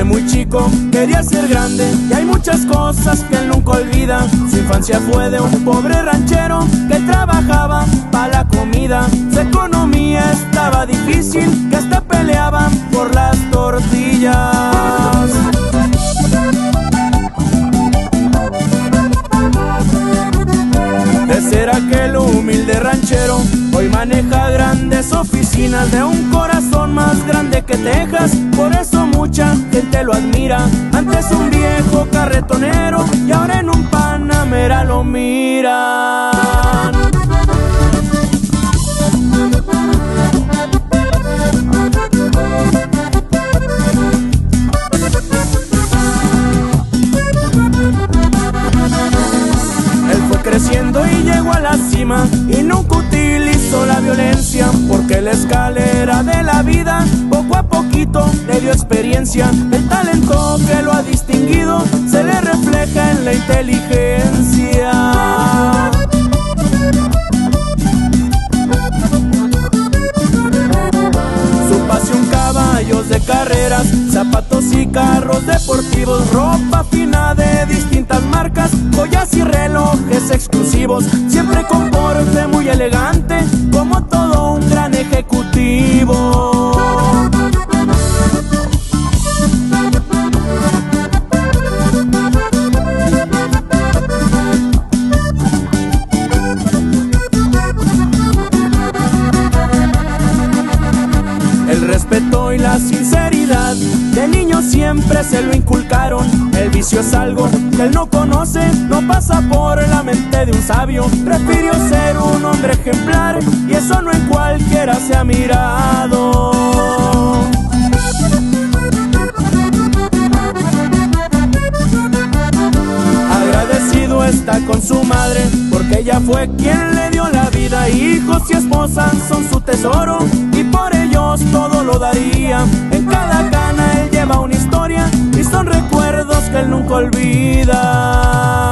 Desde muy chico quería ser grande y hay muchas cosas que él nunca olvida. Su infancia fue de un pobre ranchero que trabajaba para la comida. Su economía estaba difícil, que hasta peleaban por las tortillas. De ser aquel humilde ranchero, hoy maneja grandes oficinas, de un corazón más grande que Texas. Por eso mucha gente lo admira. Antes un viejo carretonero y ahora en un Panamera lo miran. Creciendo y llegó a la cima y nunca utilizó la violencia, porque la escalera de la vida poco a poquito le dio experiencia. El talento que lo ha distinguido se le refleja en la inteligencia. Su pasión, caballos de carreras, zapatos y carros deportivos, ropa fina de distintas marcas, joyas y relojes exclusivos, siempre con porte muy elegante, como todo un gran ejecutivo. El respeto y la sinceridad de niño siempre se lo inculcaron. El vicio es algo que él no conoce, no pasa por la mente de un sabio. Prefirió ser un hombre ejemplar y eso no en cualquiera se ha mirado. Agradecido está con su madre, porque ella fue quien le dio la vida. Hijos y esposas son su tesoro y por ellos todo lo daría. En cada cana él lleva una historia y son recuerdos que él nunca olvida.